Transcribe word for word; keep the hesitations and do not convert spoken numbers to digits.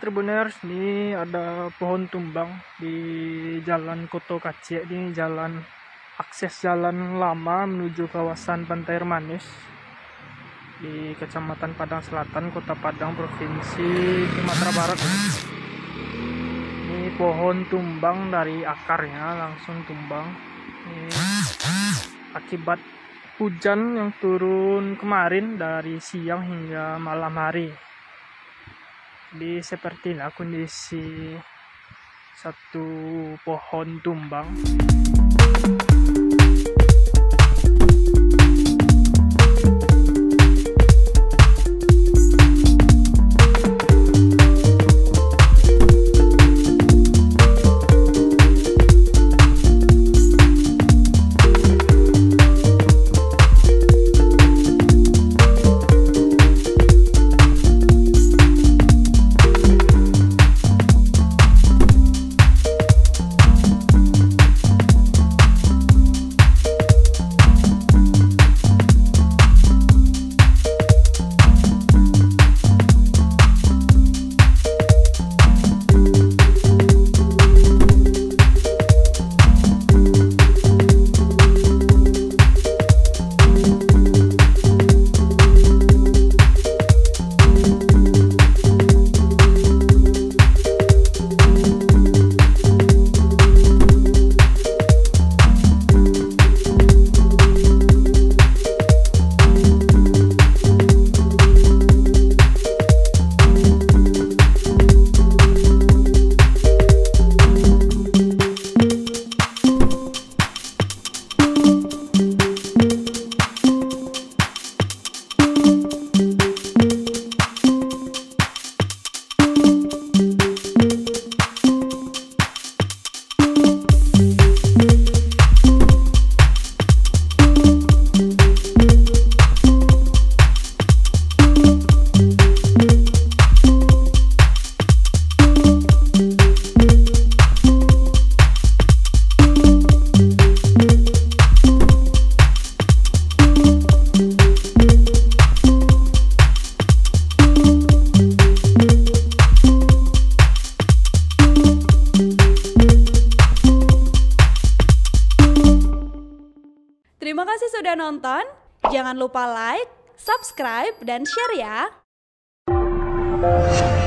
Tribuners, ini ada pohon tumbang di Jalan Koto Kacie. Ini jalan akses jalan lama menuju kawasan Pantai Air Manis di Kecamatan Padang Selatan, Kota Padang, Provinsi Sumatera Barat. Ini pohon tumbang dari akarnya, langsung tumbang. Ini akibat hujan yang turun kemarin dari siang hingga malam hari. Di seperti inilah kondisi satu pohon tumbang. Terima kasih sudah nonton. Jangan lupa like, subscribe, dan share ya.